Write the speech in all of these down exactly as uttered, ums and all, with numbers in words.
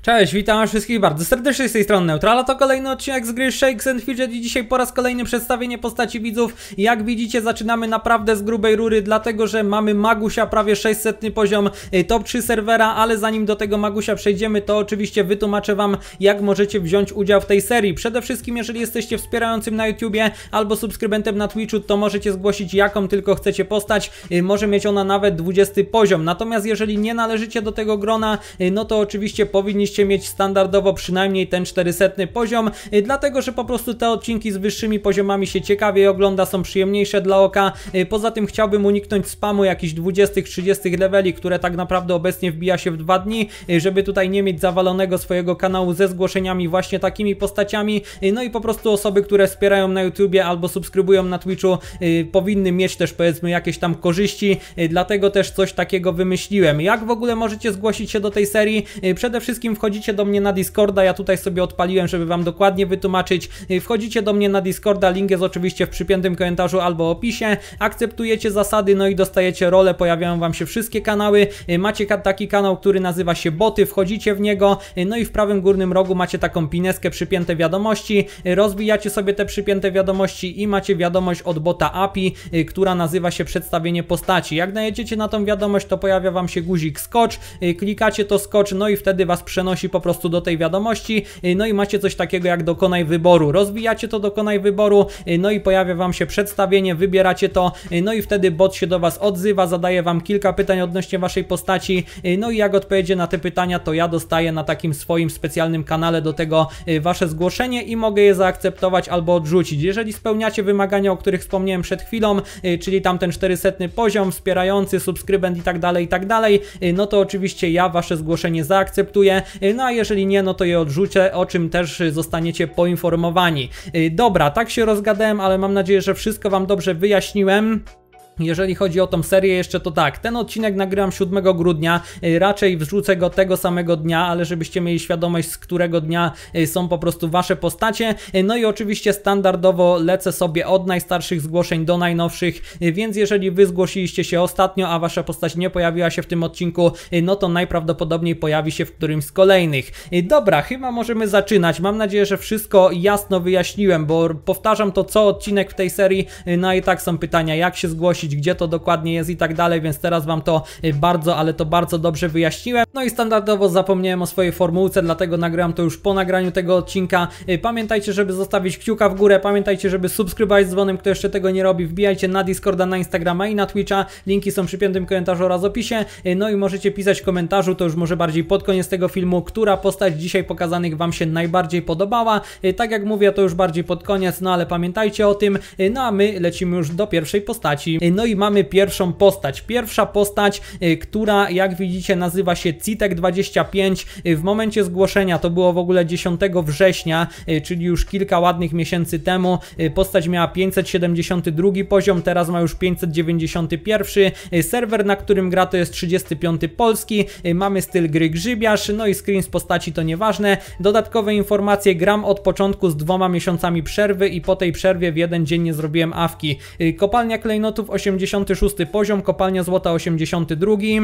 Cześć, witam wszystkich bardzo serdecznie z tej strony Neutrala, to kolejny odcinek z gry Shakes and Fidget i dzisiaj po raz kolejny przedstawienie postaci widzów. Jak widzicie, zaczynamy naprawdę z grubej rury, dlatego że mamy Magusia, prawie sześćsetny poziom, top trzy serwera, ale zanim do tego Magusia przejdziemy, to oczywiście wytłumaczę wam, jak możecie wziąć udział w tej serii. Przede wszystkim, jeżeli jesteście wspierającym na YouTubie albo subskrybentem na Twitchu, to możecie zgłosić jaką tylko chcecie postać, może mieć ona nawet dwudziesty poziom. Natomiast jeżeli nie należycie do tego grona, no to oczywiście powinniście mieć standardowo przynajmniej ten czterysetny poziom, dlatego że po prostu te odcinki z wyższymi poziomami się ciekawiej ogląda, są przyjemniejsze dla oka. Poza tym chciałbym uniknąć spamu jakichś dwudziestych, trzydziestych leveli, które tak naprawdę obecnie wbija się w dwa dni, żeby tutaj nie mieć zawalonego swojego kanału ze zgłoszeniami właśnie takimi postaciami. No i po prostu osoby, które wspierają na YouTubie albo subskrybują na Twitchu, powinny mieć też powiedzmy jakieś tam korzyści, dlatego też coś takiego wymyśliłem. Jak w ogóle możecie zgłosić się do tej serii? Przede wszystkim wchodzicie do mnie na Discorda, ja tutaj sobie odpaliłem, żeby wam dokładnie wytłumaczyć. Wchodzicie do mnie na Discorda, link jest oczywiście w przypiętym komentarzu albo opisie, akceptujecie zasady, no i dostajecie rolę, pojawiają wam się wszystkie kanały, macie taki kanał, który nazywa się Boty, wchodzicie w niego, no i w prawym górnym rogu macie taką pineskę przypięte wiadomości, rozwijacie sobie te przypięte wiadomości i macie wiadomość od bota A P I, która nazywa się przedstawienie postaci. Jak najedziecie na tą wiadomość, to pojawia wam się guzik skocz, klikacie to skocz, no i wtedy was przenosi po prostu do tej wiadomości, no i macie coś takiego jak dokonaj wyboru. Rozwijacie to dokonaj wyboru, no i pojawia wam się przedstawienie, wybieracie to, no i wtedy bot się do was odzywa, zadaje wam kilka pytań odnośnie waszej postaci, no i jak odpowiedzie na te pytania, to ja dostaję na takim swoim specjalnym kanale do tego wasze zgłoszenie i mogę je zaakceptować albo odrzucić. Jeżeli spełniacie wymagania, o których wspomniałem przed chwilą, czyli tam ten czterysetny poziom, wspierający, subskrybent i tak dalej, i tak dalej, no to oczywiście ja wasze zgłoszenie zaakceptuję, no a jeżeli nie, no to je odrzucę, o czym też zostaniecie poinformowani. Dobra, tak się rozgadałem, ale mam nadzieję, że wszystko wam dobrze wyjaśniłem. Jeżeli chodzi o tą serię jeszcze, to tak, ten odcinek nagrywam siódmego grudnia, raczej wrzucę go tego samego dnia, ale żebyście mieli świadomość, z którego dnia są po prostu wasze postacie. No i oczywiście standardowo lecę sobie od najstarszych zgłoszeń do najnowszych, więc jeżeli wy zgłosiliście się ostatnio, a wasza postać nie pojawiła się w tym odcinku, no to najprawdopodobniej pojawi się w którymś z kolejnych. Dobra, chyba możemy zaczynać. Mam nadzieję, że wszystko jasno wyjaśniłem, bo powtarzam to co odcinek w tej serii, no i tak są pytania, jak się zgłosić, gdzie to dokładnie jest i tak dalej, więc teraz wam to bardzo, ale to bardzo dobrze wyjaśniłem. No i standardowo zapomniałem o swojej formułce, dlatego nagrałem to już po nagraniu tego odcinka. Pamiętajcie, żeby zostawić kciuka w górę, pamiętajcie, żeby subskrybować z dzwonem, kto jeszcze tego nie robi, wbijajcie na Discorda, na Instagrama i na Twitcha, linki są przy piętym komentarzu oraz opisie, no i możecie pisać w komentarzu, to już może bardziej pod koniec tego filmu, która postać dzisiaj pokazanych wam się najbardziej podobała. Tak jak mówię, to już bardziej pod koniec, no ale pamiętajcie o tym, no a my lecimy już do pierwszej postaci. No i mamy pierwszą postać. Pierwsza postać, y, która jak widzicie nazywa się Citek dwadzieścia pięć. Y, w momencie zgłoszenia, to było w ogóle dziesiątego września, y, czyli już kilka ładnych miesięcy temu, y, postać miała pięćset siedemdziesiąty drugi poziom, teraz ma już pięćset dziewięćdziesiąty pierwszy. Y, serwer, na którym gra, to jest trzydziesty piąty polski. Y, mamy styl gry grzybiarz, no i screen z postaci to nieważne. Dodatkowe informacje, gram od początku z dwoma miesiącami przerwy i po tej przerwie w jeden dzień nie zrobiłem awki. Y, kopalnia klejnotów osiemdziesiąty szósty poziom, kopalnia złota osiemdziesiąty drugi.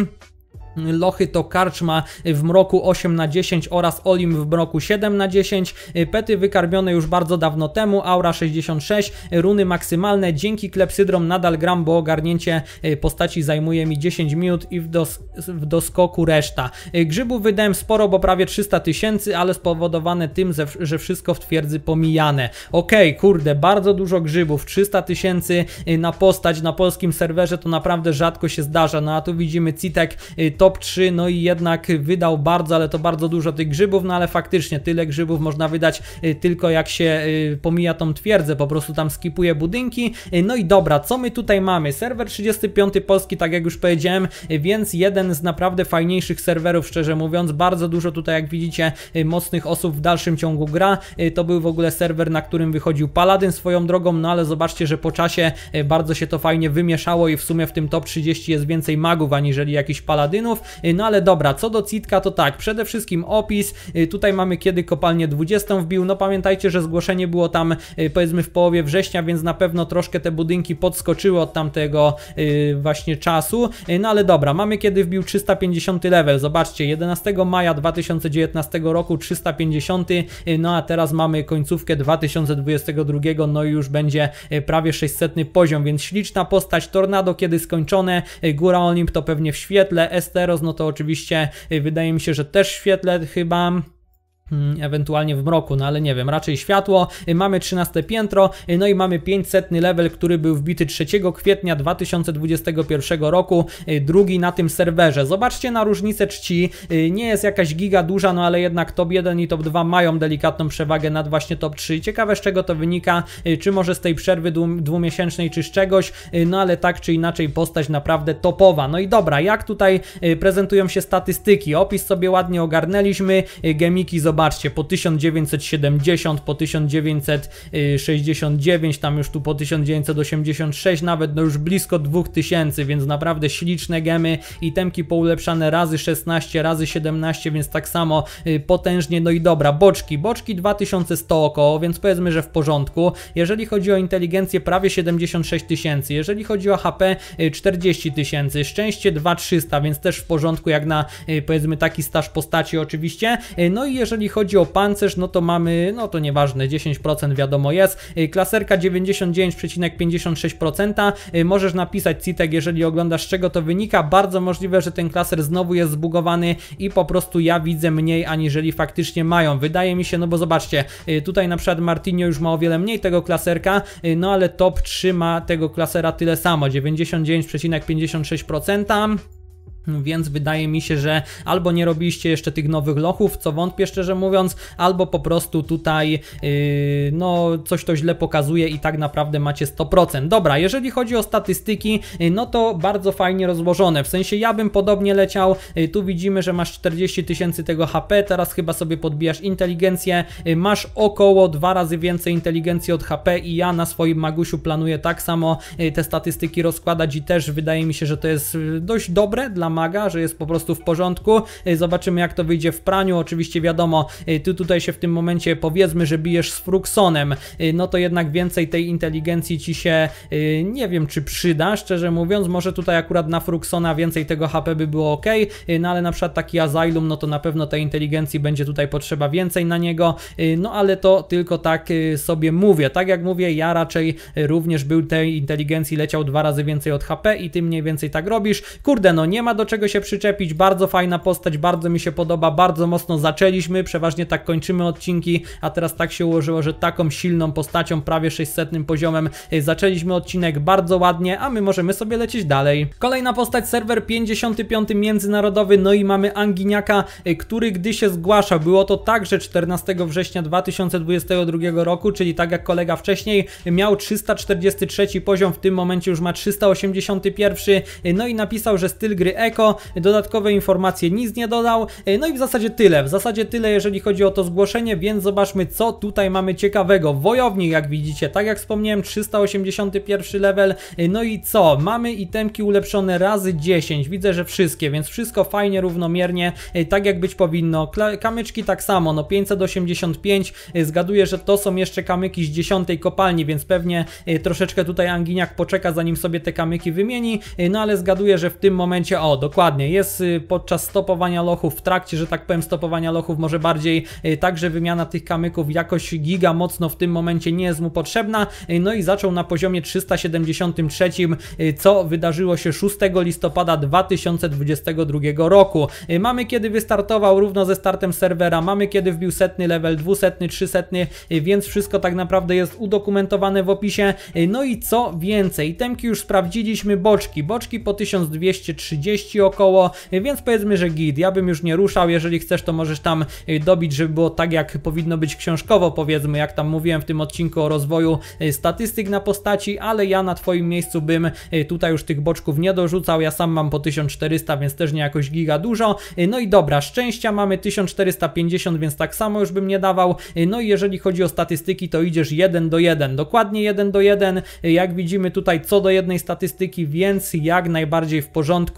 Lochy to karczma w mroku osiem na dziesięć oraz Olim w mroku siedem na dziesięć. Pety wykarmione już bardzo dawno temu, aura sześćdziesiąt sześć, runy maksymalne. Dzięki klepsydrom nadal gram, bo ogarnięcie postaci zajmuje mi dziesięć minut i w, dos w doskoku reszta. Grzybów wydałem sporo, bo prawie trzysta tysięcy, ale spowodowane tym, że wszystko w twierdzy pomijane. Okej, okay, kurde, bardzo dużo grzybów, trzysta tysięcy na postać na polskim serwerze to naprawdę rzadko się zdarza. No a tu widzimy Citek top trzy, no i jednak wydał bardzo, ale to bardzo dużo tych grzybów, no ale faktycznie tyle grzybów można wydać y, tylko jak się y, pomija tą twierdzę, po prostu tam skipuje budynki. Y, no i dobra, co my tutaj mamy? Serwer trzydziesty piąty polski, tak jak już powiedziałem, y, więc jeden z naprawdę fajniejszych serwerów, szczerze mówiąc, bardzo dużo tutaj, jak widzicie, y, mocnych osób w dalszym ciągu gra. Y, to był w ogóle serwer, na którym wychodził Paladyn swoją drogą, no ale zobaczcie, że po czasie y, bardzo się to fajnie wymieszało i w sumie w tym top trzydzieści jest więcej magów aniżeli jakichś Paladynów. milionów. No ale dobra, co do Citka to tak, przede wszystkim opis, tutaj mamy kiedy kopalnię dwudziestą wbił, no pamiętajcie, że zgłoszenie było tam powiedzmy w połowie września, więc na pewno troszkę te budynki podskoczyły od tamtego właśnie czasu, no ale dobra, mamy kiedy wbił trzysta pięćdziesiąty level, zobaczcie, jedenastego maja dwa tysiące dziewiętnastego roku trzysta pięćdziesiąty, no a teraz mamy końcówkę dwa tysiące dwudziestego drugiego, no i już będzie prawie sześćsetny poziom, więc śliczna postać. Tornado kiedy skończone, Góra Olimp to pewnie w świetle, Esteros no to oczywiście wydaje mi się, że też w świetle chyba, ewentualnie w mroku, no ale nie wiem, raczej światło. Mamy trzynaste piętro, no i mamy pięćsetny level, który był wbity trzeciego kwietnia dwa tysiące dwudziestego pierwszego roku, drugi na tym serwerze. Zobaczcie na różnicę czci, nie jest jakaś giga duża, no ale jednak top jeden i top dwa mają delikatną przewagę nad właśnie top trzy. Ciekawe z czego to wynika, czy może z tej przerwy dwumiesięcznej, czy z czegoś, no ale tak czy inaczej postać naprawdę topowa. No i dobra, jak tutaj prezentują się statystyki? Opis sobie ładnie ogarnęliśmy, gemiki zobaczcie. Zobaczcie, po tysiąc dziewięćset siedemdziesiąt, po tysiąc dziewięćset sześćdziesiąt dziewięć, tam już tu po tysiąc dziewięćset osiemdziesiąt sześć, nawet no już blisko dwa tysiące, więc naprawdę śliczne gemy, itemki poulepszane razy szesnaście, razy siedemnaście, więc tak samo potężnie. No i dobra, boczki, boczki dwa tysiące sto około, więc powiedzmy, że w porządku. Jeżeli chodzi o inteligencję, prawie siedemdziesiąt sześć tysięcy, jeżeli chodzi o H P, czterdzieści tysięcy, szczęście dwa tysiące trzysta, więc też w porządku jak na powiedzmy taki staż postaci oczywiście. No i jeżeli chodzi o pancerz, no to mamy, no to nieważne, dziesięć procent wiadomo jest, klaserka dziewięćdziesiąt dziewięć przecinek pięćdziesiąt sześć procent, możesz napisać Citek, jeżeli oglądasz z czego to wynika, bardzo możliwe, że ten klaser znowu jest zbugowany i po prostu ja widzę mniej aniżeli faktycznie mają, wydaje mi się, no bo zobaczcie, tutaj na przykład Martinio już ma o wiele mniej tego klaserka, no ale top trzy ma tego klasera tyle samo, dziewięćdziesiąt dziewięć przecinek pięćdziesiąt sześć procent. Więc wydaje mi się, że albo nie robiliście jeszcze tych nowych lochów, co wątpię szczerze mówiąc, albo po prostu tutaj yy, no coś to źle pokazuje i tak naprawdę macie sto procent. Dobra, jeżeli chodzi o statystyki, yy, no to bardzo fajnie rozłożone, w sensie ja bym podobnie leciał, yy, tu widzimy, że masz czterdzieści tysięcy tego H P, teraz chyba sobie podbijasz inteligencję, yy, masz około dwa razy więcej inteligencji od H P i ja na swoim Magusiu planuję tak samo yy, te statystyki rozkładać i też wydaje mi się, że to jest yy, dość dobre dla maga, że jest po prostu w porządku. Zobaczymy jak to wyjdzie w praniu, oczywiście wiadomo, ty tutaj się w tym momencie powiedzmy, że bijesz z Fruksonem, no to jednak więcej tej inteligencji ci się nie wiem czy przyda, szczerze mówiąc, może tutaj akurat na Fruksona więcej tego H P by było ok, no ale na przykład taki Asylum, no to na pewno tej inteligencji będzie tutaj potrzeba więcej na niego, no ale to tylko tak sobie mówię, tak jak mówię, ja raczej również był tej inteligencji leciał dwa razy więcej od H P i ty mniej więcej tak robisz, kurde no nie ma do czego się przyczepić, bardzo fajna postać, bardzo mi się podoba, bardzo mocno zaczęliśmy, przeważnie tak kończymy odcinki, a teraz tak się ułożyło, że taką silną postacią, prawie sześćsetnym poziomem zaczęliśmy odcinek bardzo ładnie, a my możemy sobie lecieć dalej. Kolejna postać, serwer pięćdziesiąty piąty międzynarodowy, no i mamy Anginiaka, który gdy się zgłaszał, było to tak, że czternastego września dwa tysiące dwudziestego drugiego roku, czyli tak jak kolega wcześniej, miał trzysta czterdziesty trzeci poziom, w tym momencie już ma trzysta osiemdziesiąty pierwszy, no i napisał, że styl gry eko, dodatkowe informacje nic nie dodał, no i w zasadzie tyle, w zasadzie tyle jeżeli chodzi o to zgłoszenie, więc zobaczmy co tutaj mamy ciekawego. Wojownik jak widzicie, tak jak wspomniałem, trzysta osiemdziesiąty pierwszy level, no i co? Mamy itemki ulepszone razy dziesięć, widzę, że wszystkie, więc wszystko fajnie, równomiernie, tak jak być powinno. Kla kamyczki tak samo, no pięćset osiemdziesiąt pięć, zgaduję, że to są jeszcze kamyki z dziesiątej kopalni, więc pewnie troszeczkę tutaj Anginiak poczeka zanim sobie te kamyki wymieni, no ale zgaduję, że w tym momencie, o dokładnie, jest podczas stopowania lochów, w trakcie, że tak powiem, stopowania lochów, może bardziej, także wymiana tych kamyków jakoś giga mocno w tym momencie nie jest mu potrzebna, no i zaczął na poziomie trzysta siedemdziesiątym trzecim, co wydarzyło się szóstego listopada dwa tysiące dwudziestego drugiego roku. Mamy kiedy wystartował równo ze startem serwera, mamy kiedy wbił setny level, dwusetny, trzysetny, więc wszystko tak naprawdę jest udokumentowane w opisie. No i co więcej, itemki już sprawdziliśmy, boczki, boczki po tysiąc dwieście trzydzieści około, więc powiedzmy, że git, ja bym już nie ruszał, jeżeli chcesz to możesz tam dobić, żeby było tak jak powinno być książkowo, powiedzmy, jak tam mówiłem w tym odcinku o rozwoju statystyk na postaci, ale ja na twoim miejscu bym tutaj już tych boczków nie dorzucał, ja sam mam po tysiąc czterysta, więc też nie jakoś giga dużo. No i dobra, szczęścia mamy tysiąc czterysta pięćdziesiąt, więc tak samo już bym nie dawał. No i jeżeli chodzi o statystyki, to idziesz jeden do jeden, dokładnie jeden do jeden, jak widzimy tutaj co do jednej statystyki, więc jak najbardziej w porządku.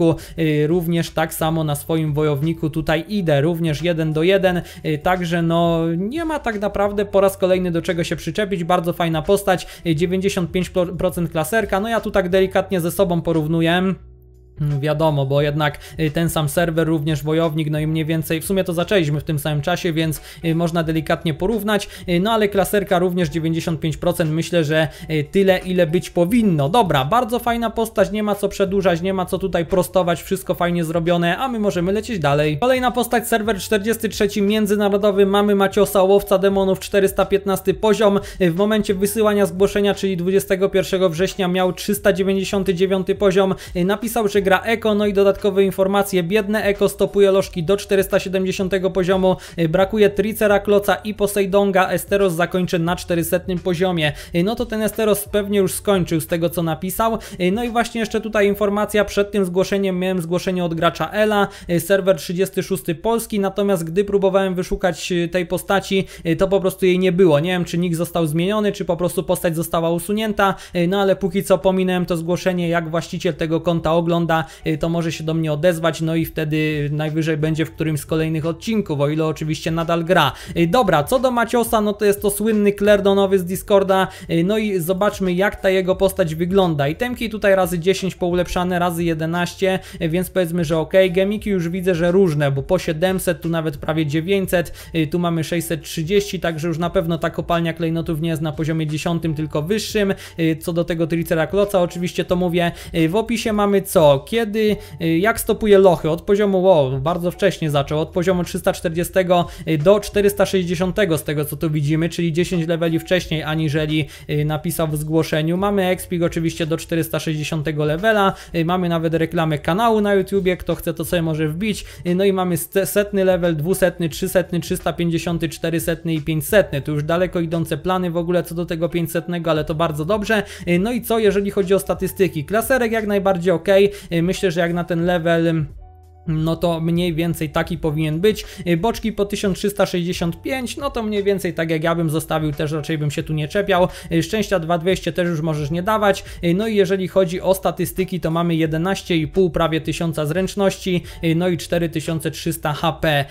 również tak samo na swoim wojowniku tutaj idę, również jeden do jeden, także no nie ma tak naprawdę po raz kolejny do czego się przyczepić, bardzo fajna postać, dziewięćdziesiąt pięć procent klaserka, no ja tu tak delikatnie ze sobą porównuję. Wiadomo, bo jednak ten sam serwer, również wojownik, no i mniej więcej, w sumie to zaczęliśmy w tym samym czasie, więc można delikatnie porównać, no ale klaserka również dziewięćdziesiąt pięć procent, myślę, że tyle ile być powinno. Dobra, bardzo fajna postać, nie ma co przedłużać, nie ma co tutaj prostować, wszystko fajnie zrobione, a my możemy lecieć dalej. Kolejna postać, serwer czterdziesty trzeci międzynarodowy, mamy Maciosa, łowca demonów, czterysta piętnasty poziom, w momencie wysyłania zgłoszenia, czyli dwudziestego pierwszego września miał trzysta dziewięćdziesiąty dziewiąty poziom, napisał, że gra Eko, no i dodatkowe informacje, biedne Eko stopuje lożki do czterysta siedemdziesiątego poziomu, brakuje Tricerakloca i Poseidonga, Esteros zakończy na czterysetnym poziomie, no to ten Esteros pewnie już skończył z tego co napisał, no i właśnie jeszcze tutaj informacja, przed tym zgłoszeniem miałem zgłoszenie od gracza Ela, serwer trzydziesty szósty polski, natomiast gdy próbowałem wyszukać tej postaci, to po prostu jej nie było, nie wiem czy nick został zmieniony, czy po prostu postać została usunięta, no ale póki co pominąłem to zgłoszenie, jak właściciel tego konta ogląda, to może się do mnie odezwać, no i wtedy najwyżej będzie w którymś z kolejnych odcinków, o ile oczywiście nadal gra. Dobra, co do Maciosa, no to jest to słynny Clerdonowy z Discorda, no i zobaczmy jak ta jego postać wygląda. Itemki tutaj razy dziesięć poulepszane, razy jedenaście, więc powiedzmy, że ok. Gemiki już widzę, że różne, bo po siedemset, tu nawet prawie dziewięćset, tu mamy sześćset trzydzieści, także już na pewno ta kopalnia klejnotów nie jest na poziomie dziesiątym, tylko wyższym. Co do tego Tricerakloca, oczywiście to mówię. W opisie mamy co? Kiedy, jak stopuje lochy? Od poziomu, wow, bardzo wcześnie zaczął, od poziomu trzysta czterdziestego do czterysta sześćdziesiątego z tego co tu widzimy, czyli dziesięć leveli wcześniej aniżeli napisał w zgłoszeniu. Mamy expik oczywiście do czterysta sześćdziesiątego levela, mamy nawet reklamę kanału na YouTubie, kto chce to sobie może wbić, no i mamy setny level, dwusetny, trzysetny, trzysta pięćdziesiąty, czterysetny i pięćsetny. Tu już daleko idące plany w ogóle co do tego pięćsetnego, ale to bardzo dobrze. No i co jeżeli chodzi o statystyki? Klaserek jak najbardziej ok. Myślę, że jak na ten level, no to mniej więcej taki powinien być. Boczki po tysiąc trzysta sześćdziesiąt pięć, no to mniej więcej tak jak ja bym zostawił, też raczej bym się tu nie czepiał. Szczęścia dwa tysiące dwieście też już możesz nie dawać. No i jeżeli chodzi o statystyki, to mamy jedenaście i pół prawie tysiąca zręczności, no i cztery tysiące trzysta H P.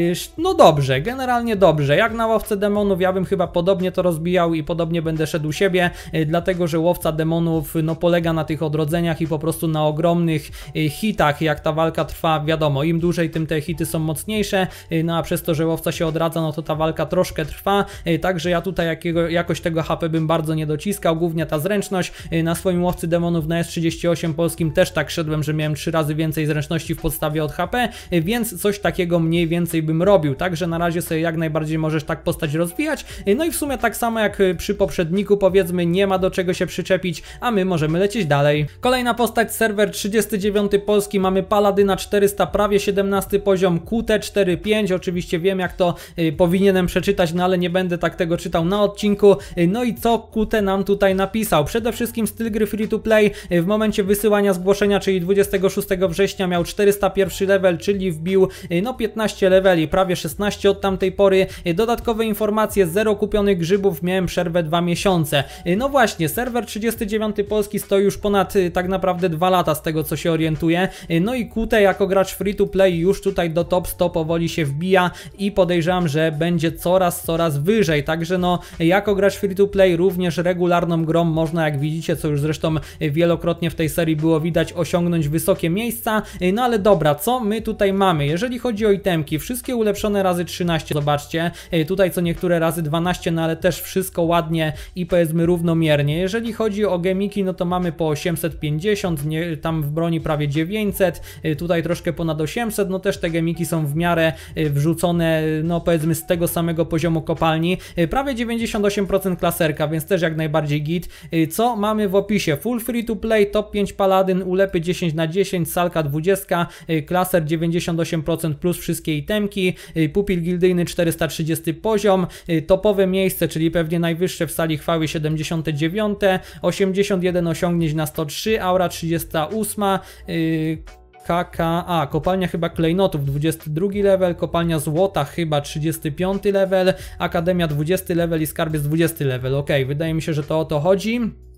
No dobrze, generalnie dobrze. Jak na łowcę demonów, ja bym chyba podobnie to rozbijał i podobnie będę szedł siebie, dlatego że łowca demonów no polega na tych odrodzeniach i po prostu na ogromnych hitach, jak ta walka trwa. Wiadomo, im dłużej, tym te hity są mocniejsze, no a przez to, że łowca się odradza, no to ta walka troszkę trwa, także ja tutaj jakiego, jakoś tego H P bym bardzo nie dociskał, głównie ta zręczność. Na swoim łowcy demonów na S trzydzieści osiem polskim też tak szedłem, że miałem trzy razy więcej zręczności w podstawie od H P, więc coś takiego mniej więcej bym robił, także na razie sobie jak najbardziej możesz tak postać rozwijać, no i w sumie tak samo jak przy poprzedniku, powiedzmy, nie ma do czego się przyczepić, a my możemy lecieć dalej. Kolejna postać, serwer trzydziesty dziewiąty polski, mamy Paladyna czterysta, prawie siedemnasty poziom, Q T cztery pięć, oczywiście wiem jak to y, powinienem przeczytać, no ale nie będę tak tego czytał na odcinku. Y, no i co Q T nam tutaj napisał? Przede wszystkim styl gry free to play, y, w momencie wysyłania zgłoszenia, czyli dwudziestego szóstego września miał czterysta jeden level, czyli wbił y, no piętnaście leveli, prawie szesnaście od tamtej pory. Y, dodatkowe informacje, zero kupionych grzybów, miałem przerwę dwa miesiące. Y, no właśnie, serwer trzydziesty dziewiąty polski stoi już ponad y, tak naprawdę dwa lata z tego co się orientuję. Y, no i Q T jako gracz free to play już tutaj do top sto powoli się wbija i podejrzewam, że będzie coraz, coraz wyżej, także no jako gracz free to play również regularną grą można, jak widzicie, co już zresztą wielokrotnie w tej serii było widać, osiągnąć wysokie miejsca. No ale dobra, co my tutaj mamy? Jeżeli chodzi o itemki, wszystkie ulepszone razy trzynaście, zobaczcie, tutaj co niektóre razy dwanaście, no ale też wszystko ładnie i powiedzmy równomiernie. Jeżeli chodzi o gemiki, no to mamy po osiemset pięćdziesiąt, nie, tam w broni prawie dziewięćset, tutaj troszkę ponad osiemset, no też te gemiki są w miarę wrzucone, no powiedzmy z tego samego poziomu kopalni, prawie dziewięćdziesiąt osiem procent klaserka, więc też jak najbardziej git. Co mamy w opisie? Full free to play, top pięć paladyn, ulepy dziesięć na dziesięć, salka dwadzieścia, klaser dziewięćdziesiąt osiem procent plus wszystkie itemki, pupil gildyjny czterysta trzydziesty poziom, topowe miejsce, czyli pewnie najwyższe w sali chwały siedemdziesiąte dziewiąte, osiemdziesiąt jeden osiągnięć na sto trzy, aura trzydziesta ósma, yy, K K A, kopalnia chyba klejnotów dwudziesty drugi level, kopalnia złota chyba trzydziesty piąty level, akademia dwudziesty level i skarbiec dwudziesty level. Ok, wydaje mi się, że to o to chodzi.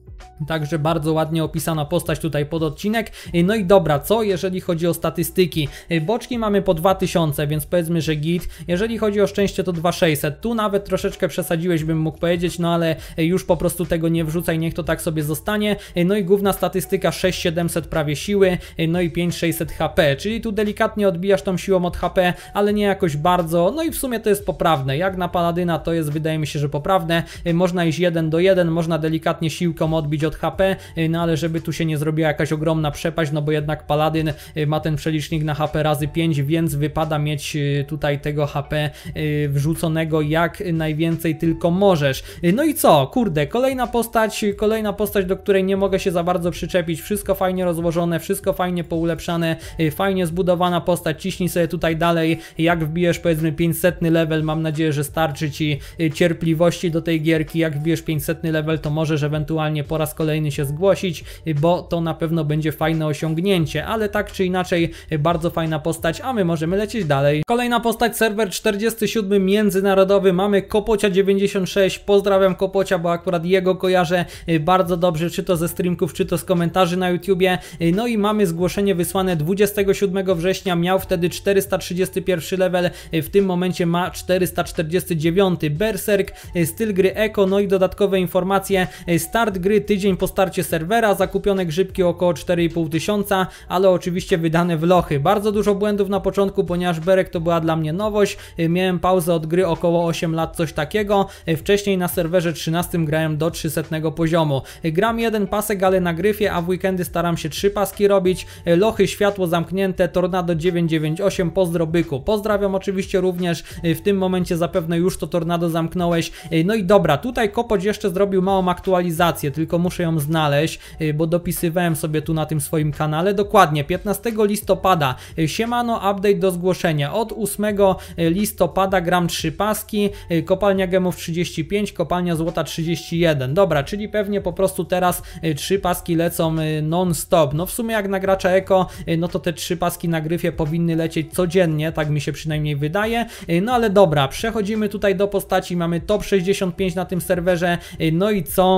Także bardzo ładnie opisana postać tutaj pod odcinek. No i dobra, co jeżeli chodzi o statystyki? Boczki mamy po dwa tysiące, więc powiedzmy, że git. Jeżeli chodzi o szczęście, to dwa tysiące sześćset. Tu nawet troszeczkę przesadziłeś, bym mógł powiedzieć, no ale już po prostu tego nie wrzucaj, niech to tak sobie zostanie. No i główna statystyka sześć tysięcy siedemset prawie siły, no i pięć tysięcy sześćset H P, czyli tu delikatnie odbijasz tą siłą od H P, ale nie jakoś bardzo. No i w sumie to jest poprawne. Jak na Paladyna to jest, wydaje mi się, że poprawne. Można iść jeden do jeden, można delikatnie siłką odbić od H P, no ale żeby tu się nie zrobiła jakaś ogromna przepaść, no bo jednak Paladyn ma ten przelicznik na H P razy pięć, więc wypada mieć tutaj tego H P wrzuconego jak najwięcej tylko możesz. No i co? Kurde, kolejna postać, kolejna postać, do której nie mogę się za bardzo przyczepić. Wszystko fajnie rozłożone, wszystko fajnie poulepszane, fajnie zbudowana postać. Ciśnij sobie tutaj dalej, jak wbijesz powiedzmy pięćsetny level, mam nadzieję, że starczy ci cierpliwości do tej gierki. Jak wbijesz pięćsetny level, to możesz ewentualnie po raz kolejny się zgłosić, bo to na pewno będzie fajne osiągnięcie, ale tak czy inaczej bardzo fajna postać, a my możemy lecieć dalej. Kolejna postać, serwer czterdziesty siódmy międzynarodowy, mamy Kopocia dziewięćdziesiąt sześć, pozdrawiam Kopocia, bo akurat jego kojarzę bardzo dobrze, czy to ze streamków, czy to z komentarzy na YouTubie. No i mamy zgłoszenie wysłane dwudziestego siódmego września, miał wtedy czterysta trzydziesty pierwszy level, w tym momencie ma czterysta czterdziesty dziewiąty. Berserk, styl gry eko, no i dodatkowe informacje, start gry tydzień po starcie serwera, zakupione grzybki około cztery i pół tysiąca, ale oczywiście wydane w lochy. Bardzo dużo błędów na początku, ponieważ Berek to była dla mnie nowość, miałem pauzę od gry około osiem lat, coś takiego. Wcześniej na serwerze trzynastym grałem do trzysetnego poziomu. Gram jeden pasek, ale na gryfie, a w weekendy staram się trzy paski robić. Lochy, światło zamknięte, Tornado dziewięćset dziewięćdziesiąt osiem, pozdro byku. Pozdrawiam oczywiście również, w tym momencie zapewne już to Tornado zamknąłeś. No i dobra, tutaj Kopoć jeszcze zrobił małą aktualizację, tylko muszę ją znaleźć, bo dopisywałem sobie tu na tym swoim kanale. Dokładnie piętnastego listopada, siemano, update do zgłoszenia. Od ósmego listopada gram trzy paski, kopalnia gemów trzydzieści pięć, kopalnia złota trzydzieści jeden. Dobra, czyli pewnie po prostu teraz trzy paski lecą non-stop. No w sumie jak na gracza eko, no to te trzy paski na gryfie powinny lecieć codziennie, tak mi się przynajmniej wydaje. No ale dobra, przechodzimy tutaj do postaci, mamy top sześćdziesiąt pięć na tym serwerze, no i co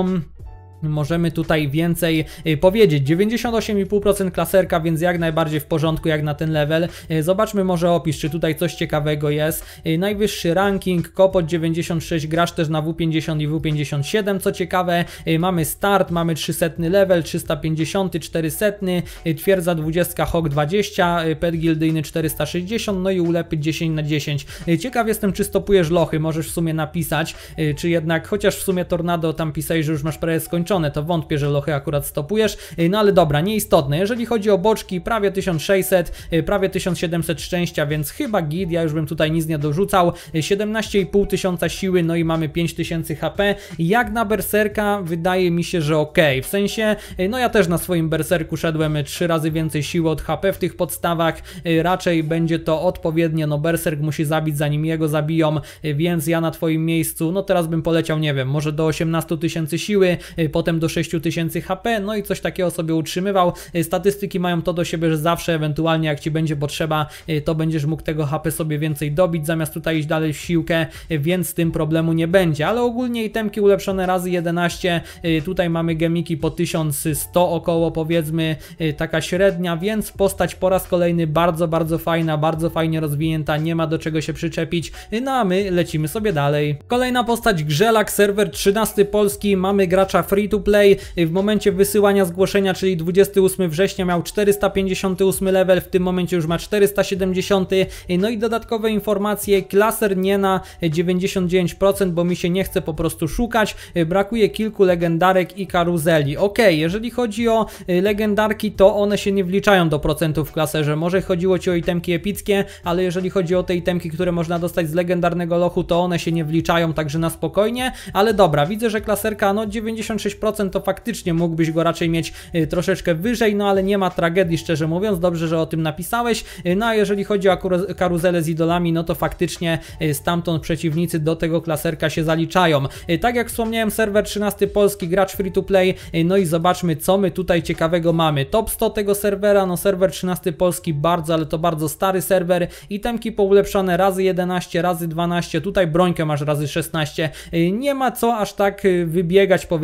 możemy tutaj więcej powiedzieć? dziewięćdziesiąt osiem i pół procent klaserka, więc jak najbardziej w porządku jak na ten level. Zobaczmy może opis, czy tutaj coś ciekawego jest. Najwyższy ranking, Kopoć dziewięćdziesiąt sześć, grasz też na W pięćdziesiąt i W pięćdziesiąt siedem, co ciekawe. Mamy start, mamy trzysta level, trzysta pięćdziesiąt, czterysta, twierdza dwadzieścia, hok dwadzieścia, pet gildyjny czterysta sześćdziesiąt, no i ulepy dziesięć na dziesięć. Ciekaw jestem, czy stopujesz lochy, możesz w sumie napisać, czy jednak, chociaż w sumie Tornado tam pisałeś, że już masz prawie skończone, to wątpię, że lochy akurat stopujesz, no ale dobra, nieistotne. Jeżeli chodzi o boczki, prawie tysiąc sześćset, prawie tysiąc siedemset szczęścia, więc chyba git, ja już bym tutaj nic nie dorzucał. siedemnaście i pół tysiąca siły, no i mamy pięć tysięcy H P. Jak na berserka wydaje mi się, że ok. W sensie, no ja też na swoim berserku szedłem trzy razy więcej siły od H P w tych podstawach, raczej będzie to odpowiednio, no berserk musi zabić zanim jego zabiją, więc ja na twoim miejscu, no teraz bym poleciał, nie wiem, może do osiemnastu tysięcy siły, potem do sześciu tysięcy H P, no i coś takiego sobie utrzymywał. Statystyki mają to do siebie, że zawsze ewentualnie jak ci będzie potrzeba, to będziesz mógł tego H P sobie więcej dobić, zamiast tutaj iść dalej w siłkę, więc z tym problemu nie będzie, ale ogólnie itemki ulepszone razy jedenaście, tutaj mamy gemiki po tysiąc sto około, powiedzmy, taka średnia, więc postać po raz kolejny bardzo, bardzo fajna, bardzo fajnie rozwinięta, nie ma do czego się przyczepić, no a my lecimy sobie dalej. Kolejna postać, Grzelak, serwer trzynasty polski, mamy gracza free to play, w momencie wysyłania zgłoszenia, czyli dwudziestego ósmego września miał czterysta pięćdziesiąty ósmy level, w tym momencie już ma czterysta siedemdziesiąty, no i dodatkowe informacje, klaser nie na dziewięćdziesiąt dziewięć procent, bo mi się nie chce po prostu szukać, brakuje kilku legendarek i karuzeli. Ok, jeżeli chodzi o legendarki, to one się nie wliczają do procentów w klaserze, może chodziło ci o itemki epickie, ale jeżeli chodzi o te itemki, które można dostać z legendarnego lochu, to one się nie wliczają, także na spokojnie, ale dobra, widzę, że klaserka, no dziewięćdziesiąt sześć procent to faktycznie mógłbyś go raczej mieć troszeczkę wyżej, no ale nie ma tragedii, szczerze mówiąc, dobrze, że o tym napisałeś. No a jeżeli chodzi o karuzelę z idolami, no to faktycznie stamtąd przeciwnicy do tego klaserka się zaliczają. Tak jak wspomniałem, serwer trzynasty polski, gracz free to play, no i zobaczmy, co my tutaj ciekawego mamy. Top sto tego serwera, no serwer trzynasty polski, bardzo, ale to bardzo stary serwer, itemki poulepszone razy jedenaście, razy dwanaście, tutaj brońkę masz razy szesnaście, nie ma co aż tak wybiegać, powiedzmy, z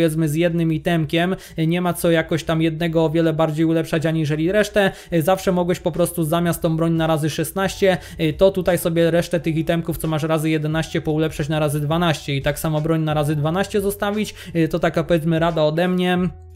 jednym itemkiem, nie ma co jakoś tam jednego o wiele bardziej ulepszać aniżeli resztę, zawsze mogłeś po prostu zamiast tą broń na razy szesnaście, to tutaj sobie resztę tych itemków, co masz razy jedenaście, poulepszać na razy dwanaście i tak samo broń na razy dwanaście zostawić. To taka, powiedzmy, rada ode mnie.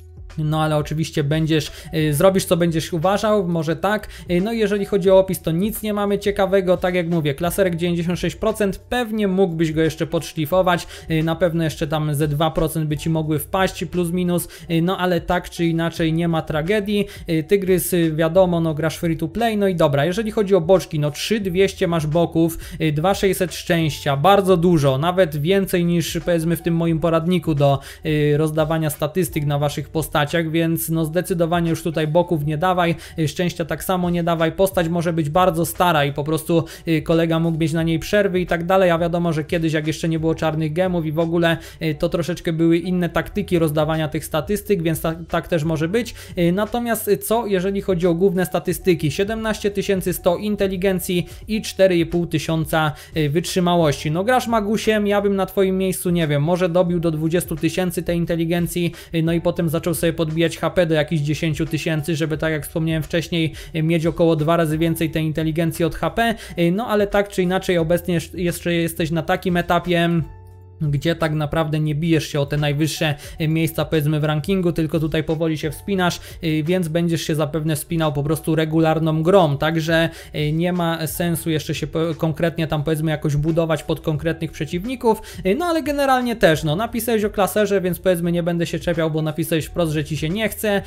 No ale oczywiście będziesz, y, zrobisz co będziesz uważał, może tak. Y, no i jeżeli chodzi o opis, to nic nie mamy ciekawego, tak jak mówię, klaserek dziewięćdziesiąt sześć procent, pewnie mógłbyś go jeszcze podszlifować, y, na pewno jeszcze tam ze dwa procent by ci mogły wpaść, plus minus, y, no ale tak czy inaczej nie ma tragedii. Y, Tygrys, y, wiadomo, no grasz free to play, no i dobra, jeżeli chodzi o boczki, no trzy tysiące dwieście masz boków, y, dwa tysiące sześćset szczęścia, bardzo dużo, nawet więcej niż, powiedzmy, w tym moim poradniku do y, rozdawania statystyk na waszych postaciach, więc no zdecydowanie już tutaj boków nie dawaj, szczęścia tak samo nie dawaj, postać może być bardzo stara i po prostu kolega mógł mieć na niej przerwy i tak dalej, a wiadomo, że kiedyś jak jeszcze nie było czarnych gemów i w ogóle to troszeczkę były inne taktyki rozdawania tych statystyk, więc tak, tak też może być. Natomiast co jeżeli chodzi o główne statystyki? siedemnaście tysięcy sto inteligencji i cztery i pół tysiąca wytrzymałości. No grasz magusiem, ja bym na twoim miejscu, nie wiem, może dobił do dwudziestu tysięcy tej inteligencji, no i potem zaczął sobie podbijać H P do jakichś dziesięć tysięcy, żeby, tak jak wspomniałem wcześniej, mieć około dwa razy więcej tej inteligencji od H P, no ale tak czy inaczej obecnie jeszcze jesteś na takim etapie, gdzie tak naprawdę nie bijesz się o te najwyższe miejsca, powiedzmy, w rankingu, tylko tutaj powoli się wspinasz, więc będziesz się zapewne wspinał po prostu regularną grą, także nie ma sensu jeszcze się konkretnie tam, powiedzmy, jakoś budować pod konkretnych przeciwników, no ale generalnie też, no napisałeś o klaserze, więc powiedzmy nie będę się czepiał, bo napisałeś wprost, że ci się nie chce,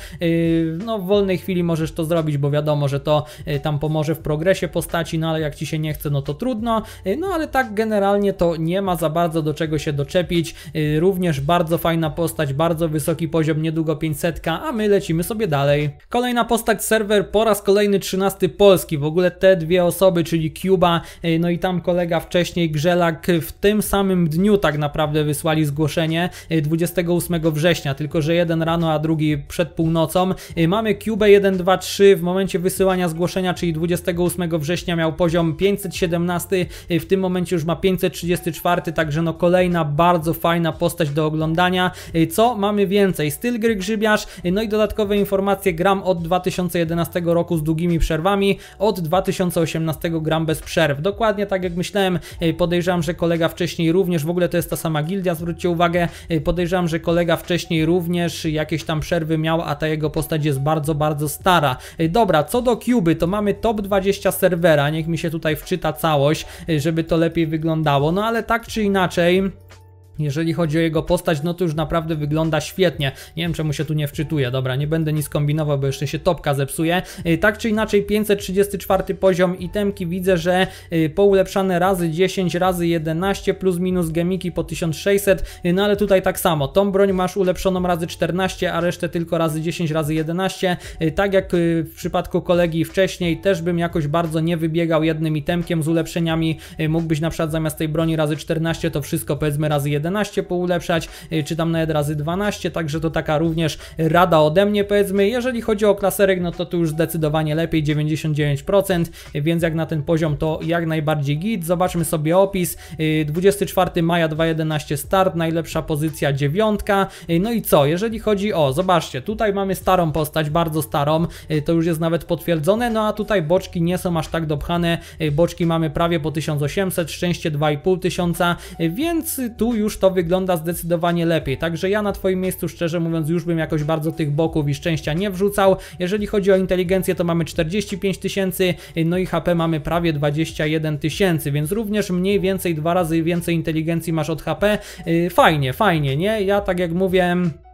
no w wolnej chwili możesz to zrobić, bo wiadomo, że to tam pomoże w progresie postaci, no ale jak ci się nie chce, no to trudno, no ale tak generalnie to nie ma za bardzo do czego się doczepić. Również bardzo fajna postać, bardzo wysoki poziom, niedługo pięćset, a my lecimy sobie dalej. Kolejna postać, serwer po raz kolejny trzynasty polski, w ogóle te dwie osoby, czyli Cuba, no i tam kolega wcześniej, Grzelak, w tym samym dniu tak naprawdę wysłali zgłoszenie, dwudziestego ósmego września, tylko że jeden rano, a drugi przed północą. Mamy Cubę jeden, dwa, trzy, w momencie wysyłania zgłoszenia, czyli dwudziestego ósmego września miał poziom pięćset siedemnaście, w tym momencie już ma pięćset trzydzieści cztery, także no kolejna bardzo fajna postać do oglądania. Co mamy więcej? Styl gry grzybiarz, no i dodatkowe informacje, gram od dwa tysiące jedenastego roku z długimi przerwami, od dwa tysiące osiemnastego gram bez przerw. Dokładnie tak jak myślałem, podejrzewam, że kolega wcześniej również, w ogóle to jest ta sama gildia, zwróćcie uwagę, podejrzewam, że kolega wcześniej również jakieś tam przerwy miał, a ta jego postać jest bardzo, bardzo stara. Dobra, co do Cuby, to mamy top dwadzieścia serwera, niech mi się tutaj wczyta całość, żeby to lepiej wyglądało, no ale tak czy inaczej, jeżeli chodzi o jego postać, no to już naprawdę wygląda świetnie. Nie wiem, czemu się tu nie wczytuje. Dobra, nie będę nic kombinował, bo jeszcze się topka zepsuje. Tak czy inaczej, pięćset trzydziesty czwarty poziom, itemki widzę, że poulepszane razy dziesięć, razy jedenaście, plus minus gemiki po tysiąc sześćset, no ale tutaj tak samo. Tą broń masz ulepszoną razy czternaście, a resztę tylko razy dziesięć, razy jedenaście. Tak jak w przypadku kolegi wcześniej, też bym jakoś bardzo nie wybiegał jednym itemkiem z ulepszeniami. Mógłbyś na przykład zamiast tej broni razy czternaście, to wszystko, powiedzmy, razy jedenaście poulepszać, czy tam nawet razy dwanaście, także to taka również rada ode mnie, powiedzmy. Jeżeli chodzi o klaserek, no to tu już zdecydowanie lepiej, dziewięćdziesiąt dziewięć procent, więc jak na ten poziom to jak najbardziej git. Zobaczmy sobie opis, dwudziestego czwartego maja dwa tysiące jedenaście start, najlepsza pozycja dziewiątka, no i co, jeżeli chodzi o, zobaczcie, tutaj mamy starą postać, bardzo starą, to już jest nawet potwierdzone, no a tutaj boczki nie są aż tak dopchane, boczki mamy prawie po tysiąc osiemset, szczęście dwa i pół tysiąca, więc tu już to wygląda zdecydowanie lepiej, także ja na twoim miejscu, szczerze mówiąc, już bym jakoś bardzo tych boków i szczęścia nie wrzucał. Jeżeli chodzi o inteligencję, to mamy czterdzieści pięć tysięcy, no i H P mamy prawie dwadzieścia jeden tysięcy, więc również mniej więcej dwa razy więcej inteligencji masz od H P. Fajnie, fajnie, nie? Ja tak jak mówię,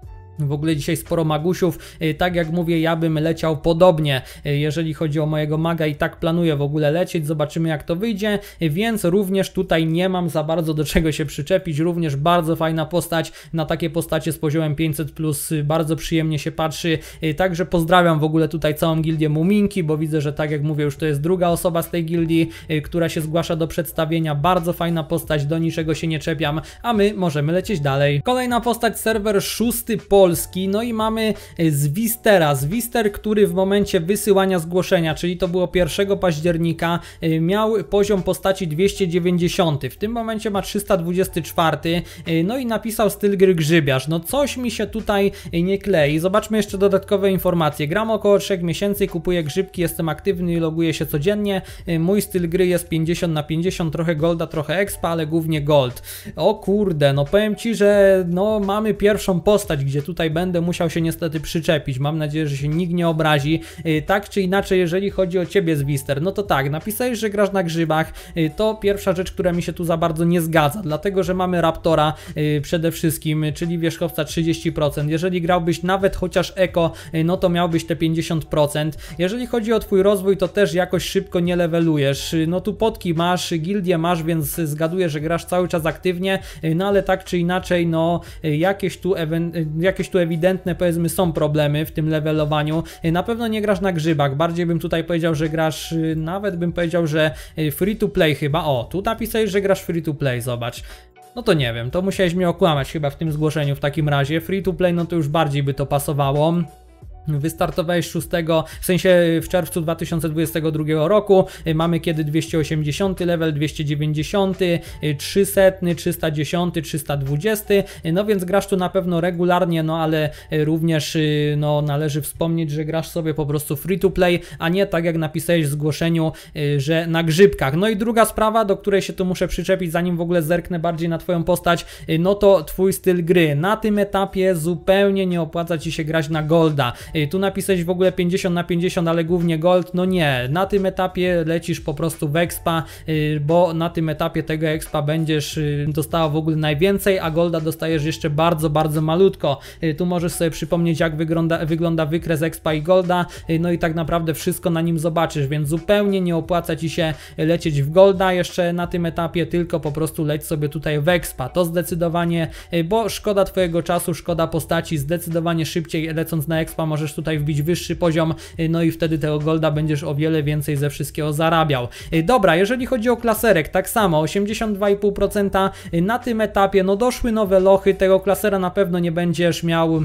w ogóle dzisiaj sporo magusiów, tak jak mówię, ja bym leciał podobnie, jeżeli chodzi o mojego maga, i tak planuję w ogóle lecieć, zobaczymy jak to wyjdzie, więc również tutaj nie mam za bardzo do czego się przyczepić, również bardzo fajna postać, na takie postacie z poziomem pięćset plus bardzo przyjemnie się patrzy, także pozdrawiam w ogóle tutaj całą gildię Muminki, bo widzę, że tak jak mówię, już to jest druga osoba z tej gildii, która się zgłasza do przedstawienia, bardzo fajna postać, do niczego się nie czepiam, a my możemy lecieć dalej. Kolejna postać, serwer szósty Pol Polski, no i mamy Zwistera, Zwister, który w momencie wysyłania zgłoszenia, czyli to było pierwszego października, miał poziom postaci dwieście dziewięćdziesiąt, w tym momencie ma trzysta dwadzieścia cztery, no i napisał styl gry grzybiarz. No coś mi się tutaj nie klei. Zobaczmy jeszcze dodatkowe informacje. Gram około trzech miesięcy, kupuję grzybki, jestem aktywny i loguję się codziennie. Mój styl gry jest pięćdziesiąt na pięćdziesiąt, trochę golda, trochę expa, ale głównie gold. O kurde, no powiem ci, że no mamy pierwszą postać, gdzie tutaj będę musiał się niestety przyczepić. Mam nadzieję, że się nikt nie obrazi. Tak czy inaczej, jeżeli chodzi o ciebie, Zwister, no to tak, napisałeś, że grasz na grzybach. To pierwsza rzecz, która mi się tu za bardzo nie zgadza, dlatego, że mamy Raptora przede wszystkim, czyli wierzchowca trzydzieści procent. Jeżeli grałbyś nawet chociaż eko, no to miałbyś te pięćdziesiąt procent. Jeżeli chodzi o twój rozwój, to też jakoś szybko nie levelujesz. No tu potki masz, gildię masz, więc zgaduję, że grasz cały czas aktywnie, no ale tak czy inaczej, no jakieś tu, jakieś tu ewidentne, powiedzmy, są problemy w tym levelowaniu. Na pewno nie grasz na grzybach, bardziej bym tutaj powiedział, że grasz, nawet bym powiedział, że free to play chyba. O, tu napisałeś, że grasz free to play, zobacz. No to nie wiem, to musiałeś mnie okłamać chyba w tym zgłoszeniu w takim razie. Free to play, no to już bardziej by to pasowało. Wystartowałeś szóstego, w sensie w czerwcu dwa tysiące dwudziestego drugiego roku, mamy kiedy dwieście osiemdziesiąty level, dwieście dziewięćdziesiąty, trzysta, trzysta dziesięć, trzysta dwadzieścia, no więc grasz tu na pewno regularnie, no ale również no należy wspomnieć, że grasz sobie po prostu free to play, a nie tak jak napisałeś w zgłoszeniu, że na grzybkach. No i druga sprawa, do której się tu muszę przyczepić, zanim w ogóle zerknę bardziej na twoją postać, no to twój styl gry. Na tym etapie zupełnie nie opłaca ci się grać na golda. Tu napisałeś w ogóle pięćdziesiąt na pięćdziesiąt, ale głównie gold, no nie, na tym etapie lecisz po prostu w expa, bo na tym etapie tego expa będziesz dostała w ogóle najwięcej, a golda dostajesz jeszcze bardzo, bardzo malutko. Tu możesz sobie przypomnieć, jak wygląda, wygląda wykres expa i golda, no i tak naprawdę wszystko na nim zobaczysz, więc zupełnie nie opłaca ci się lecieć w golda jeszcze na tym etapie, tylko po prostu leć sobie tutaj w expa, to zdecydowanie, bo szkoda twojego czasu, szkoda postaci, zdecydowanie szybciej lecąc na expa możesz tutaj wbić wyższy poziom, no i wtedy tego golda będziesz o wiele więcej ze wszystkiego zarabiał. Dobra, jeżeli chodzi o klaserek, tak samo osiemdziesiąt dwa i pół procent na tym etapie, no doszły nowe lochy, tego klasera na pewno nie będziesz miał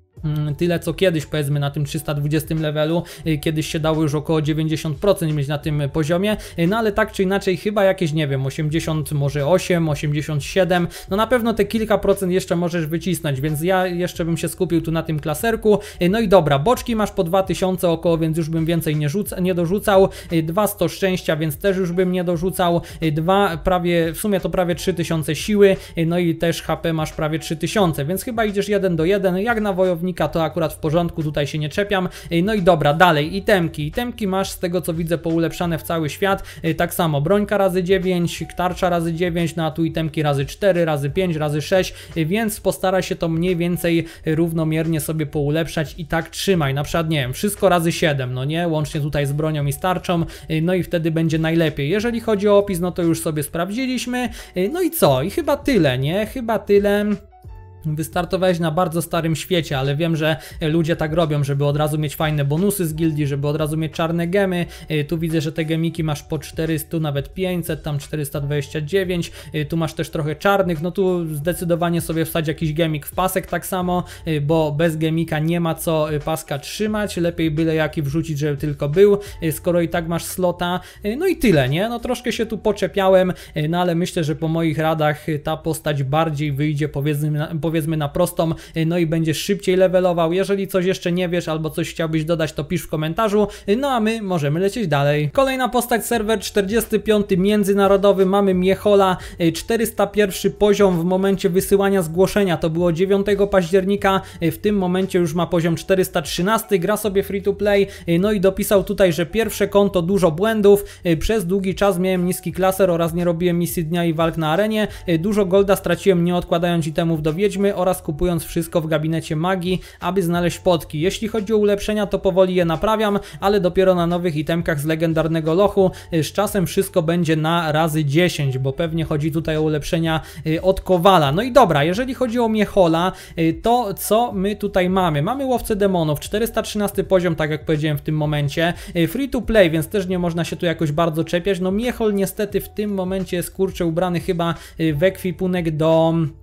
tyle co kiedyś, powiedzmy na tym trzysta dwudziestym levelu, kiedyś się dało już około dziewięćdziesiąt procent mieć na tym poziomie, no ale tak czy inaczej chyba jakieś, nie wiem, osiemdziesiąt, może osiem, osiemdziesiąt siedem, no na pewno te kilka procent jeszcze możesz wycisnąć, więc ja jeszcze bym się skupił tu na tym klaserku. No i dobra, boczki masz po dwa tysiące około, więc już bym więcej nie, rzuca, nie dorzucał, dwa sto szczęścia, więc też już bym nie dorzucał, dwa prawie, w sumie to prawie trzy tysiące siły, no i też H P masz prawie trzy tysiące, więc chyba idziesz jeden do jeden, jak na wojownika to akurat w porządku, tutaj się nie czepiam. No i dobra, dalej, itemki. Itemki masz z tego co widzę poulepszane w cały świat, tak samo brońka razy dziewięć, tarcza razy dziewięć, no a tu itemki razy cztery, razy pięć, razy sześć, więc postaraj się to mniej więcej równomiernie sobie poulepszać i tak trzymaj, na przykład nie wiem, wszystko razy siedem, no nie, łącznie tutaj z bronią i z tarczą, no i wtedy będzie najlepiej. Jeżeli chodzi o opis, no to już sobie sprawdziliśmy, no i co? I chyba tyle, nie? Chyba tyle. Wystartowałeś na bardzo starym świecie, ale wiem, że ludzie tak robią, żeby od razu mieć fajne bonusy z gildii, żeby od razu mieć czarne gemy. Tu widzę, że te gemiki masz po czterysta, nawet pięćset, tam czterysta dwadzieścia dziewięć, tu masz też trochę czarnych, no tu zdecydowanie sobie wsadź jakiś gemik w pasek tak samo, bo bez gemika nie ma co paska trzymać, lepiej byle jaki wrzucić, żeby tylko był, skoro i tak masz slota. No i tyle, nie? No troszkę się tu poczepiałem, no ale myślę, że po moich radach ta postać bardziej wyjdzie, powiedzmy na, powiedzmy na prostą, no i będziesz szybciej levelował. Jeżeli coś jeszcze nie wiesz albo coś chciałbyś dodać, to pisz w komentarzu, no a my możemy lecieć dalej. Kolejna postać, serwer czterdziesty piąty międzynarodowy, mamy Miechola, czterysta jeden poziom w momencie wysyłania zgłoszenia, to było dziewiątego października, w tym momencie już ma poziom czterysta trzynaście, gra sobie free to play, no i dopisał tutaj, że pierwsze konto dużo błędów, przez długi czas miałem niski klaser oraz nie robiłem misji dnia i walk na arenie, dużo golda straciłem nie odkładając itemów do wiedźmy oraz kupując wszystko w gabinecie magii, aby znaleźć potki. Jeśli chodzi o ulepszenia, to powoli je naprawiam, ale dopiero na nowych itemkach z legendarnego lochu. Z czasem wszystko będzie na razy dziesięć, bo pewnie chodzi tutaj o ulepszenia od Kowala. No i dobra, jeżeli chodzi o Miechola, to co my tutaj mamy? Mamy łowcę demonów, czterysta trzynasty poziom, tak jak powiedziałem w tym momencie. Free to play, więc też nie można się tu jakoś bardzo czepiać. No Miechol niestety w tym momencie jest kurczę ubrany chyba w ekwipunek do...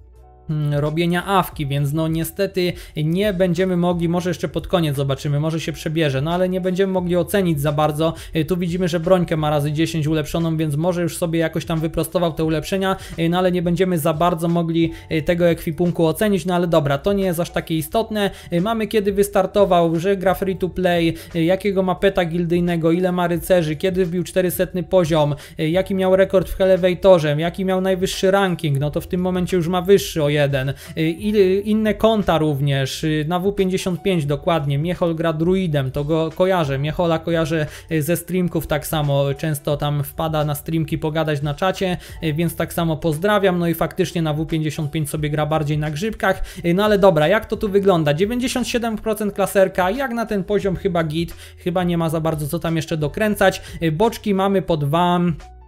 robienia awki, więc no niestety nie będziemy mogli, może jeszcze pod koniec zobaczymy, może się przebierze, no ale nie będziemy mogli ocenić za bardzo. Tu widzimy, że brońkę ma razy dziesięć ulepszoną, więc może już sobie jakoś tam wyprostował te ulepszenia, no ale nie będziemy za bardzo mogli tego ekwipunku ocenić, no ale dobra, to nie jest aż takie istotne. Mamy kiedy wystartował, że gra free to play, jakiego ma peta gildyjnego, ile ma rycerzy, kiedy wbił czterysta poziom, jaki miał rekord w Elevatorze, jaki miał najwyższy ranking, no to w tym momencie już ma wyższy o jeden. I inne konta również, na W pięćdziesiąt pięć dokładnie, Miechol gra druidem, to go kojarzę, Miechola kojarzę ze streamków tak samo, często tam wpada na streamki pogadać na czacie, więc tak samo pozdrawiam, no i faktycznie na W pięćdziesiąt pięć sobie gra bardziej na grzybkach, no ale dobra, jak to tu wygląda? dziewięćdziesiąt siedem procent klaserka, jak na ten poziom chyba git, chyba nie ma za bardzo co tam jeszcze dokręcać, boczki mamy po dwa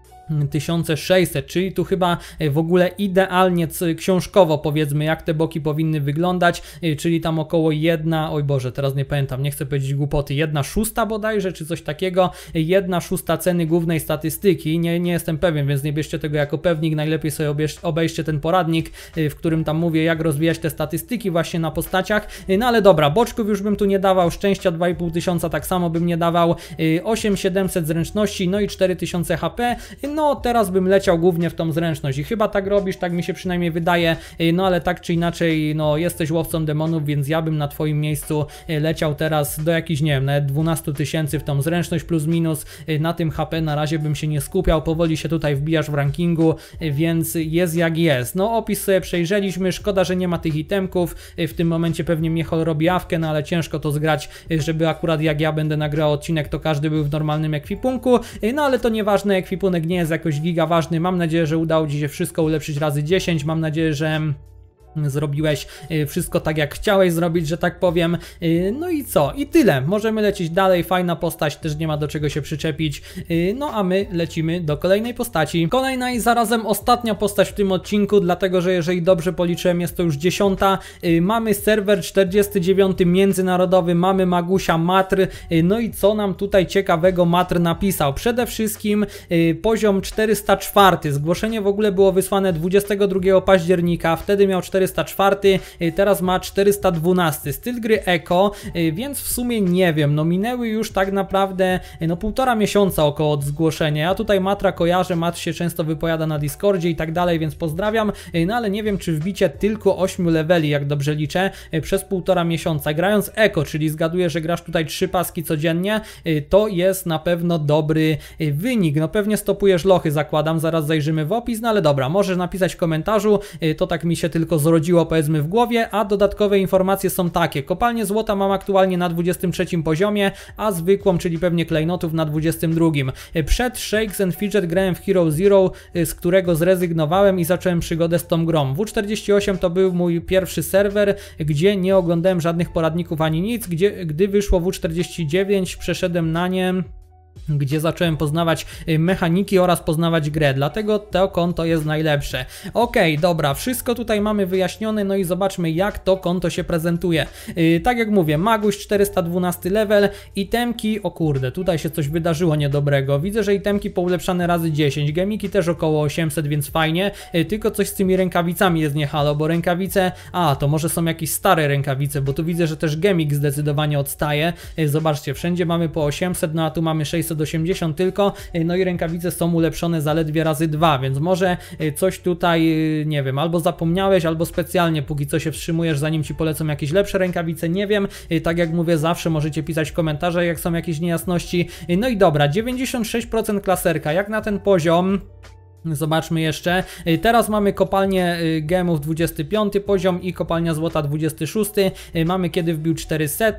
tysiące sześćset, czyli tu chyba w ogóle idealnie książkowo powiedzmy, jak te boki powinny wyglądać, czyli tam około jedna, oj Boże, teraz nie pamiętam, nie chcę powiedzieć głupoty, jedna szósta bodajże, czy coś takiego, jedna szósta ceny głównej statystyki, nie, nie jestem pewien, więc nie bierzcie tego jako pewnik, najlepiej sobie obejrz, obejrzcie ten poradnik, w którym tam mówię, jak rozwijać te statystyki właśnie na postaciach, no ale dobra, boczków już bym tu nie dawał, szczęścia dwa i pół tysiąca tak samo bym nie dawał, osiem tysięcy siedemset zręczności, no i cztery tysiące H P, no teraz bym leciał głównie w tą zręczność i chyba tak robisz, tak mi się przynajmniej wydaje, no ale tak czy inaczej, no jesteś łowcą demonów, więc ja bym na twoim miejscu leciał teraz do jakichś, nie wiem, nawet dwunastu tysięcy w tą zręczność plus minus, na tym H P na razie bym się nie skupiał, powoli się tutaj wbijasz w rankingu, więc jest jak jest. No opis sobie przejrzeliśmy, szkoda, że nie ma tych itemków, w tym momencie pewnie Miechol robi awkę, no ale ciężko to zgrać, żeby akurat jak ja będę nagrał odcinek, to każdy był w normalnym ekwipunku, no ale to nieważne, ekwipunek nie jest jakoś giga ważny, mam nadzieję, że udało Ci się wszystko ulepszyć razy dziesięć, mam nadzieję, że zrobiłeś wszystko tak jak chciałeś zrobić, że tak powiem. No i co? I tyle. Możemy lecieć dalej, fajna postać, też nie ma do czego się przyczepić. No a my lecimy do kolejnej postaci. Kolejna i zarazem ostatnia postać w tym odcinku, dlatego że jeżeli dobrze policzyłem, jest to już dziesiąta. Mamy serwer czterdziesty dziewiąty międzynarodowy, mamy Magusia Matr. No i co nam tutaj ciekawego Matr napisał? Przede wszystkim poziom czterysta cztery. Zgłoszenie w ogóle było wysłane dwudziestego drugiego października, wtedy miał czterysta cztery, teraz ma czterysta dwanaście, styl gry eko, więc w sumie nie wiem, no minęły już tak naprawdę no półtora miesiąca około od zgłoszenia. Ja tutaj Matra kojarzę, Matr się często wypowiada na Discordzie i tak dalej, więc pozdrawiam, no ale nie wiem, czy wbicie tylko ośmiu leveli, jak dobrze liczę, przez półtora miesiąca, grając eko, czyli zgaduję, że grasz tutaj trzy paski codziennie, to jest na pewno dobry wynik. No pewnie stopujesz lochy, zakładam, zaraz zajrzymy w opis, no ale dobra, możesz napisać w komentarzu, to tak mi się tylko zrodziło powiedzmy w głowie, a dodatkowe informacje są takie: kopalnię złota mam aktualnie na dwudziestym trzecim poziomie, a zwykłą, czyli pewnie klejnotów, na dwudziestym drugim. Przed Shakes and Fidget grałem w Hero Zero, z którego zrezygnowałem i zacząłem przygodę z tą grą. W czterdzieści osiem to był mój pierwszy serwer, gdzie nie oglądałem żadnych poradników ani nic, gdzie, gdy wyszło W czterdzieści dziewięć, przeszedłem na nie, gdzie zacząłem poznawać mechaniki oraz poznawać grę, dlatego to konto jest najlepsze. Ok, dobra, wszystko tutaj mamy wyjaśnione, no i zobaczmy, jak to konto się prezentuje. Yy, tak jak mówię, Maguś czterysta dwanaście level, itemki, o kurde, tutaj się coś wydarzyło niedobrego, widzę, że itemki poulepszane razy dziesięć, gemiki też około osiemset, więc fajnie, yy, tylko coś z tymi rękawicami jest nie halo, bo rękawice, a to może są jakieś stare rękawice, bo tu widzę, że też gemik zdecydowanie odstaje. Yy, zobaczcie, wszędzie mamy po osiemset, no a tu mamy sześćset osiemdziesiąt tylko, no i rękawice są ulepszone zaledwie razy dwa, więc może coś tutaj, nie wiem, albo zapomniałeś, albo specjalnie póki co się wstrzymujesz, zanim ci polecą jakieś lepsze rękawice, nie wiem, tak jak mówię, zawsze możecie pisać w komentarzach, jak są jakieś niejasności. No i dobra, dziewięćdziesiąt sześć procent klaserka, jak na ten poziom. Zobaczmy jeszcze, teraz mamy kopalnię gemów dwudziesty piąty poziom i kopalnia złota dwudziesty szósty, mamy kiedy wbił czterysta,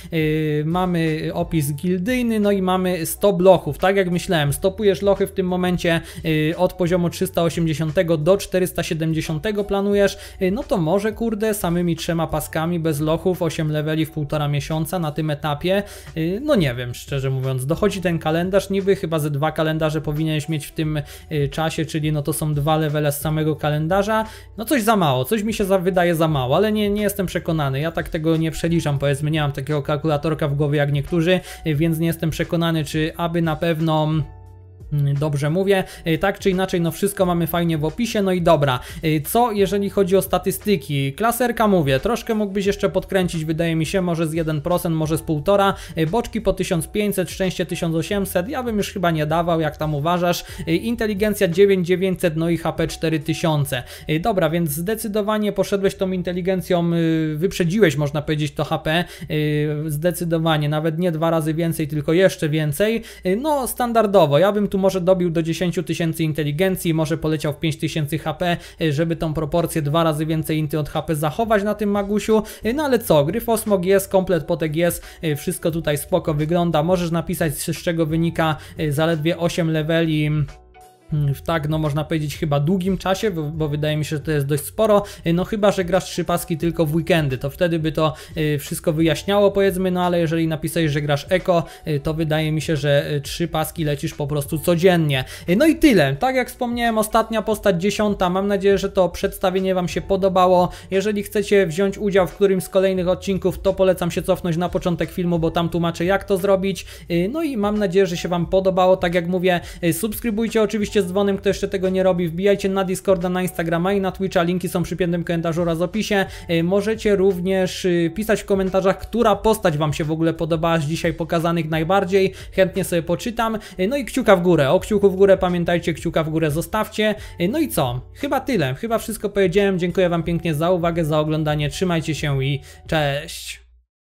mamy opis gildyjny, no i mamy sto blochów, tak jak myślałem, stopujesz lochy w tym momencie od poziomu trzysta osiemdziesiątego do czterysta siedemdziesiątego planujesz, no to może kurde samymi trzema paskami bez lochów, osiem leveli w półtora miesiąca na tym etapie, no nie wiem, szczerze mówiąc, dochodzi ten kalendarz, niby chyba ze dwa kalendarze powinieneś mieć w tym czasie, czyli no to są dwa levele z samego kalendarza, no coś za mało, coś mi się za, wydaje za mało, ale nie, nie jestem przekonany, ja tak tego nie przeliczam, powiedzmy, nie mam takiego kalkulatorka w głowie jak niektórzy, więc nie jestem przekonany, czy aby na pewno Dobrze mówię, tak czy inaczej, no wszystko mamy fajnie w opisie. No i dobra, co jeżeli chodzi o statystyki? Klaserka mówię, troszkę mógłbyś jeszcze podkręcić, wydaje mi się, może z jeden procent, może z półtora. Boczki po tysiąc pięćset, szczęście tysiąc osiemset, ja bym już chyba nie dawał, jak tam uważasz. Inteligencja dziewięć tysięcy dziewięćset, no i H P cztery tysiące. Dobra, więc zdecydowanie poszedłeś tą inteligencją, wyprzedziłeś, można powiedzieć, to H P, zdecydowanie, nawet nie dwa razy więcej, tylko jeszcze więcej. No standardowo, ja bym tu może dobił do dziesięć tysięcy inteligencji, może poleciał w pięć tysięcy H P, żeby tą proporcję dwa razy więcej inty od H P zachować na tym Magusiu. No ale co, Gryfosmog jest, komplet potek jest, wszystko tutaj spoko wygląda. Możesz napisać, z czego wynika zaledwie osiem leveli w tak, no można powiedzieć, chyba długim czasie, bo, bo wydaje mi się, że to jest dość sporo, no chyba że grasz trzy paski tylko w weekendy, to wtedy by to y, wszystko wyjaśniało, powiedzmy, no ale jeżeli napisałeś, że grasz eko, y, to wydaje mi się, że y, trzy paski lecisz po prostu codziennie. Y, no i tyle, tak jak wspomniałem, ostatnia postać dziesiąta, mam nadzieję, że to przedstawienie Wam się podobało. Jeżeli chcecie wziąć udział w którymś z kolejnych odcinków, to polecam się cofnąć na początek filmu, bo tam tłumaczę, jak to zrobić. Y, no i mam nadzieję, że się Wam podobało, tak jak mówię, y, subskrybujcie oczywiście z dzwonem, kto jeszcze tego nie robi, wbijajcie na Discorda, na Instagrama i na Twitcha, linki są przy piętym komentarzu oraz opisie. Możecie również pisać w komentarzach, która postać Wam się w ogóle podobała z dzisiaj pokazanych najbardziej, chętnie sobie poczytam. No i kciuka w górę, o kciuku w górę pamiętajcie, kciuka w górę zostawcie. No i co? Chyba tyle, chyba wszystko powiedziałem, dziękuję Wam pięknie za uwagę, za oglądanie, trzymajcie się i cześć!